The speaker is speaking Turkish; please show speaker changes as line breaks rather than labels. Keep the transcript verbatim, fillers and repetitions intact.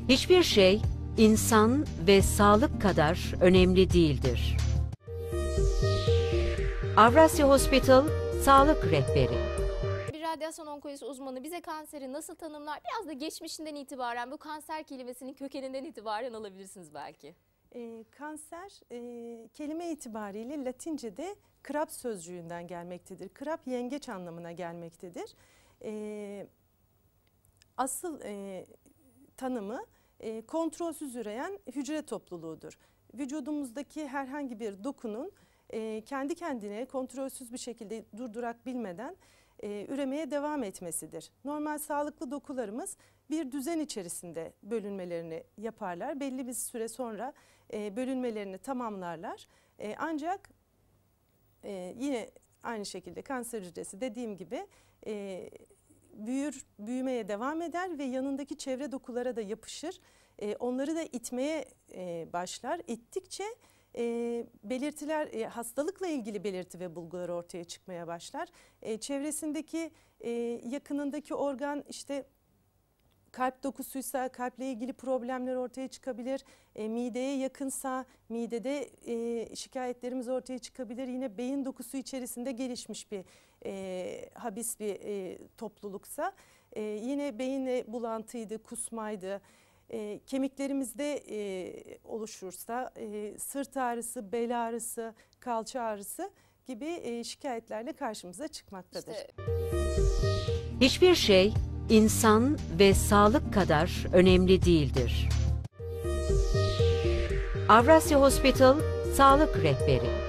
Hiçbir şey insan ve sağlık kadar önemli değildir. Avrasya Hospital Sağlık Rehberi.
Bir radyasyon onkolojisi uzmanı bize kanseri nasıl tanımlar? Biraz da geçmişinden itibaren, bu kanser kelimesinin kökeninden itibaren alabilirsiniz belki.
E, kanser e, kelime itibariyle Latince'de krab sözcüğünden gelmektedir. Krab yengeç anlamına gelmektedir. E, asıl e, tanımı e, kontrolsüz üreyen hücre topluluğudur. Vücudumuzdaki herhangi bir dokunun e, kendi kendine kontrolsüz bir şekilde durdurak bilmeden e, üremeye devam etmesidir. Normal sağlıklı dokularımız bir düzen içerisinde bölünmelerini yaparlar. Belli bir süre sonra e, bölünmelerini tamamlarlar. E, ancak e, yine aynı şekilde kanser hücresi dediğim gibi e, büyür, büyümeye devam eder ve yanındaki çevre dokulara da yapışır. E, onları da itmeye e, başlar. İttikçe e, belirtiler, e, hastalıkla ilgili belirti ve bulgular ortaya çıkmaya başlar. E, çevresindeki e, yakınındaki organ işte kalp dokusuysa kalple ilgili problemler ortaya çıkabilir. E, mideye yakınsa midede e, şikayetlerimiz ortaya çıkabilir. Yine beyin dokusu içerisinde gelişmiş bir e, habis bir e, topluluksa e, yine beyine bulantıydı, kusmaydı. E, kemiklerimizde e, oluşursa e, sırt ağrısı, bel ağrısı, kalça ağrısı gibi e, şikayetlerle karşımıza çıkmaktadır.
İşte...
Hiçbir şey insan ve sağlık kadar önemli değildir. Avrasya Hospital Sağlık Rehberi.